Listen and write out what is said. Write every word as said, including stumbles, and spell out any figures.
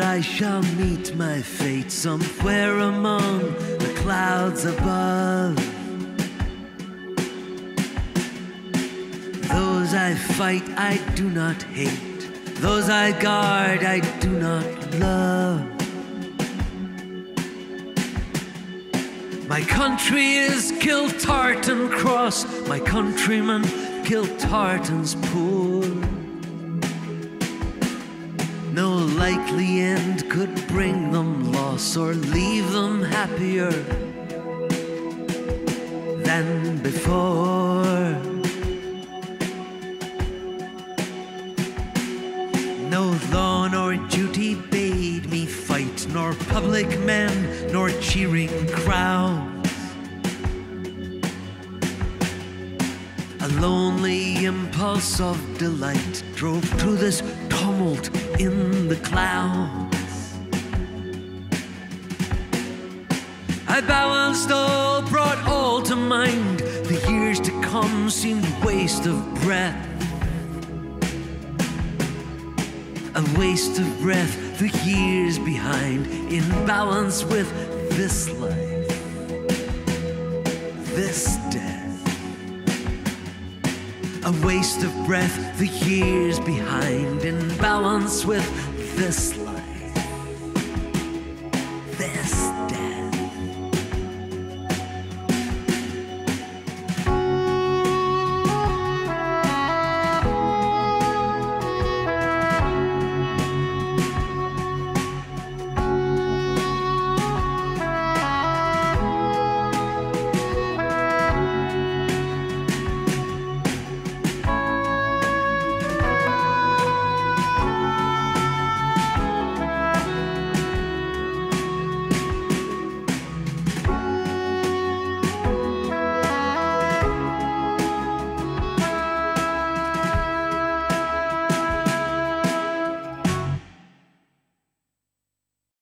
I shall meet my fate somewhere among the clouds above. Those I fight I do not hate, those I guard I do not love. My country is Kiltartan Cross, my countrymen Kiltartan's poor. No likely end could bring them loss or leave them happier than before. No law nor duty bade me fight, nor public men, nor cheering crowds. A lonely impulse of delight drove through this tumult in the clouds. I balanced all, brought all to mind. The years to come seemed waste of breath. A waste of breath, the years behind, in balance with this life, this death. A waste of breath, the years behind, in balance with this life.